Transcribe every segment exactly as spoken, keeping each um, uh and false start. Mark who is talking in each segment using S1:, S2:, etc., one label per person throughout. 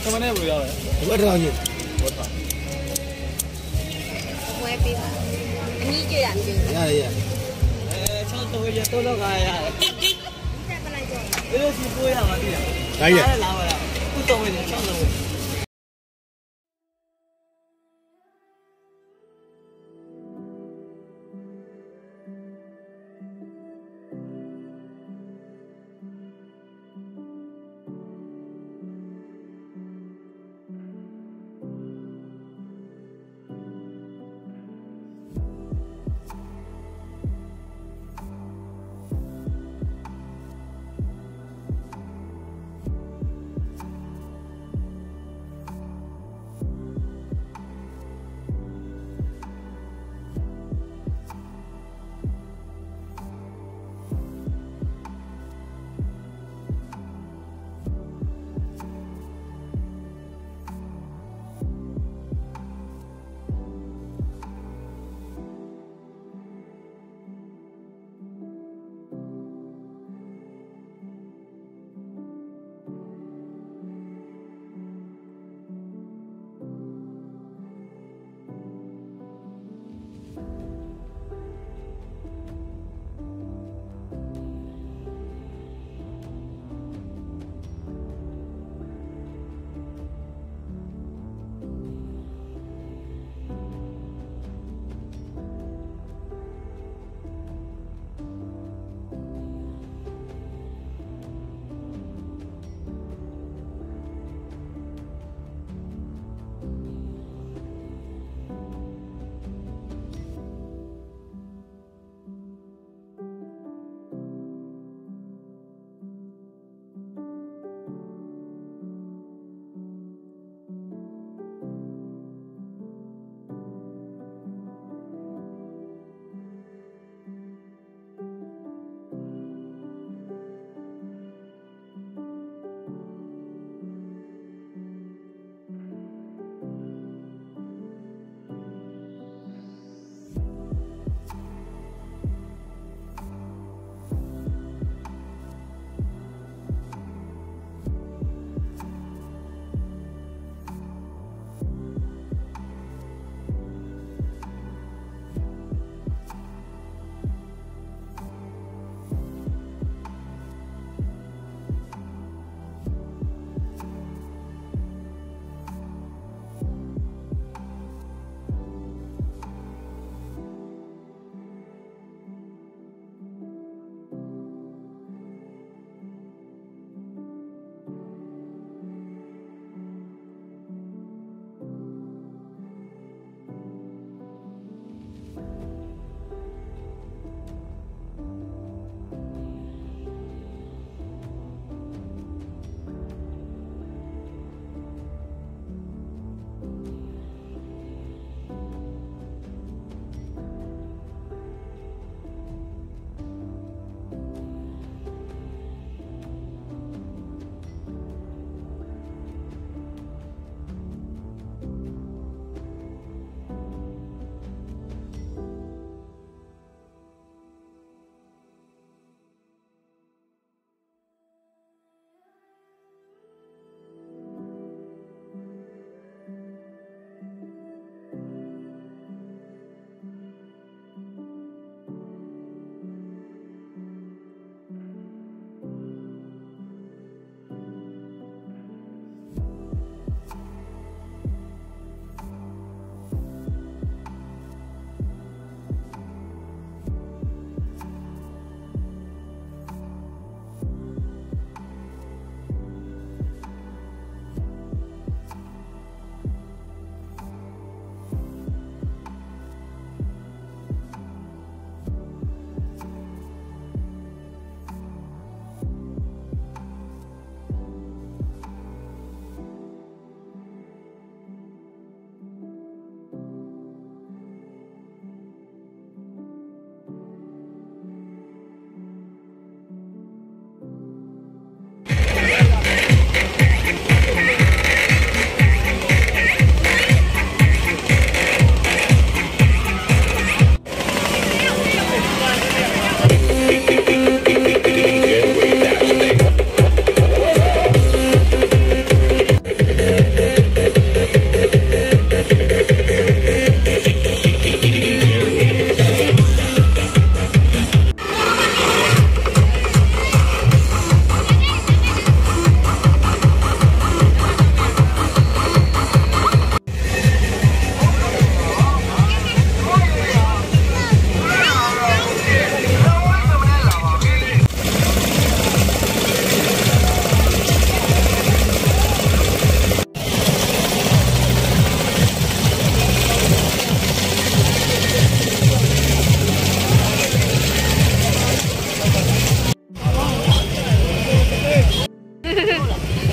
S1: မနဲ့ဘယ်လိုရလဲ
S2: ဝတ်တော်ကြီး
S1: ဝတ်တော်
S3: ဝဲပေးပါအနည်းကြရမျိုး
S2: ရရရ
S1: အဲချောင်းတော့ရတော့တော့ခါရတယ်
S3: ဒီတက်ပလိုက်တော့
S1: ဒီလိုစီပိုးရမှာတိလား
S2: ဒါရ
S1: လာပါလားခုတော့ဝင်ချောင်းတော့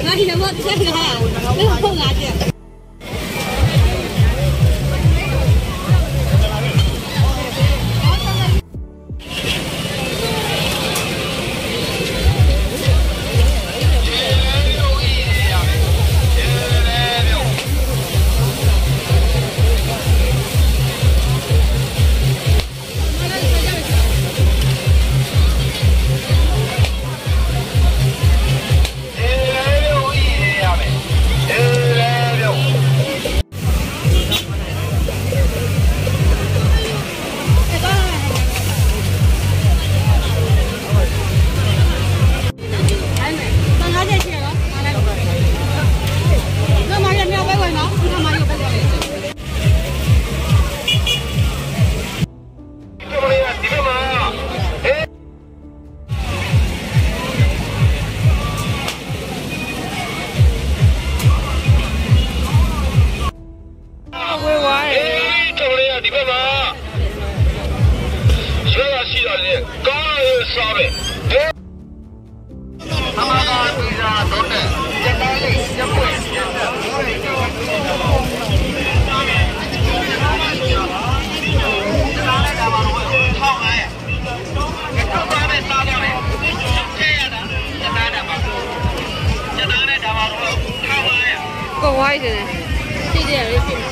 S3: 那你什么这个哈？那个碰哪去？够歪的，这点也行。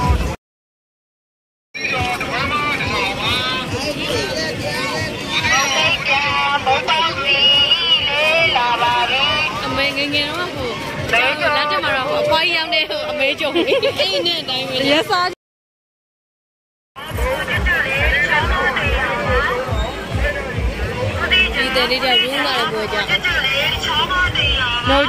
S3: အမေငငယ်တော့ဟိုလက်ထက်မှာတော့ဟိုအဖွားကြီးရောက်နေဟိုအမေကြုံနေအဲ့နဲ့အတိုင်းပဲရက်စားဒီတဲ့လေးတော့ရင်းလာတယ်ပြောကြနော်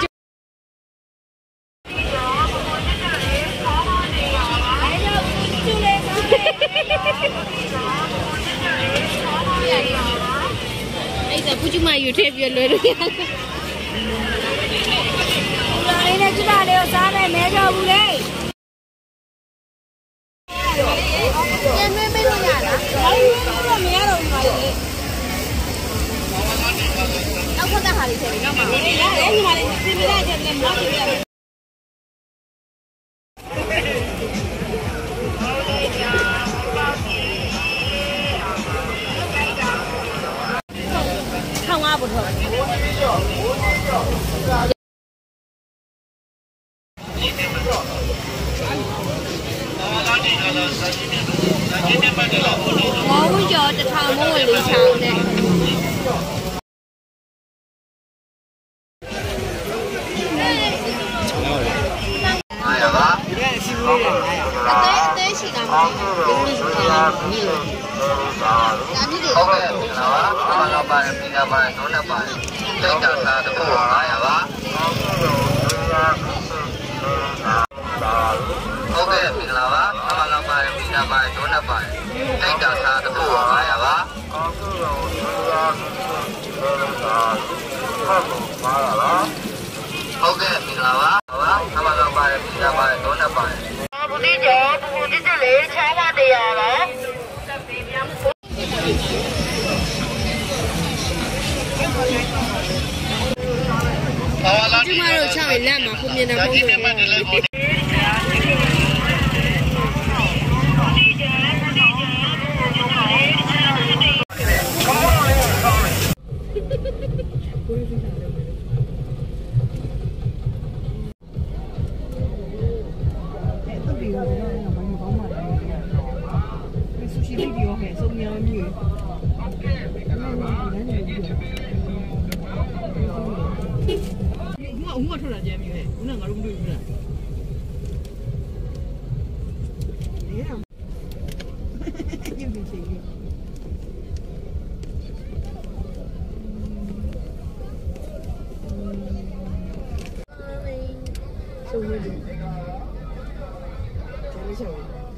S3: အဲ့ဒါဘူးကျမယူထည့်ပြလွယ်လို့ရတယ်အဲ့ဒါကျမလေးကိုစားမယ်မဲကြောဘူးလေကျန်မဲမေးလို့ရလားဘာလို့မရတော့ဘူးမလေးနောက်ထပ်တဲ့ဟာလေးထည့်ပြီးနောက်မှာရတယ်ညီမလေးပြင်ပြလိုက်တယ်လည်းမဟုတ်ဘူးရတယ်ထောင်းအားဖို့ထောင်းမောင်ကျော်တထောင်မိုးလေးချောင်းနဲ့ရပါဒီကစီဘူးလေးအသေးအသေးရှိတာမဟုတ်ဘူးဒီလိုဒါမျိုးတွေဟုတ်ကဲ့နော်ဘာလို့ပါလဲပြည်ပါတော့နဲ့ပါတိတ်တာစားတော့ငါရပါဟုတ်ကဲ့ပြည်လာပါဘာလို့ပါလဲပြည်ပါတော့နဲ့ပါတိတ်တာစားတော့ငါရပါဟုတ်ကဲ့ပြည်လာပါဘာလို့ပါလဲပြည်ပါတော့နဲ့ပါဘူးဒီကြောဘူးဒီတလေချားပါတရားလားကျမတို့ချောက်လက်မှာခုမြင်တဲ့ပုံစံကို我我出来见面，我那个龙队员。哎呀，又没钱了。收回去。真的巧。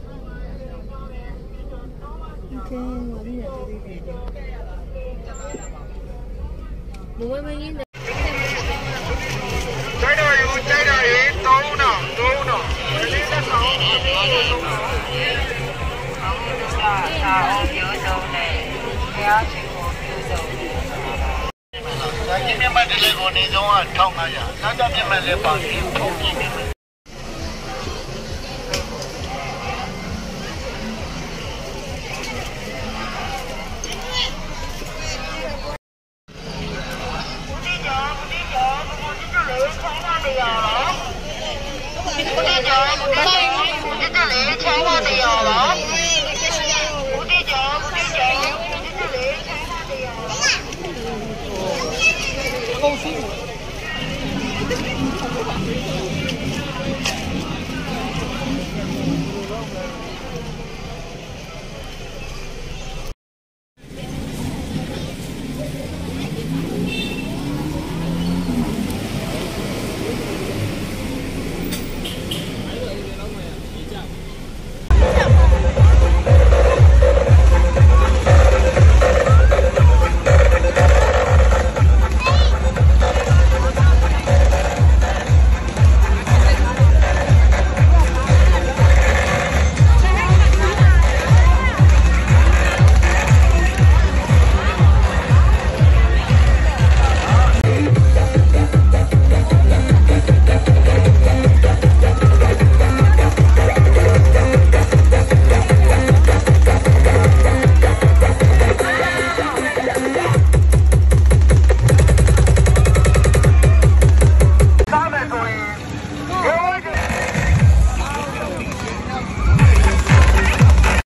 S3: 你看，我这也这里边的。我问问你呢。在这儿有，在这儿有，走呢，走呢。这里在上，下下欧标走嘞，不要去欧标走。
S2: 今天买的那个那种啊，炒那样，那咱们买的八斤，炒几斤？
S1: 高兴。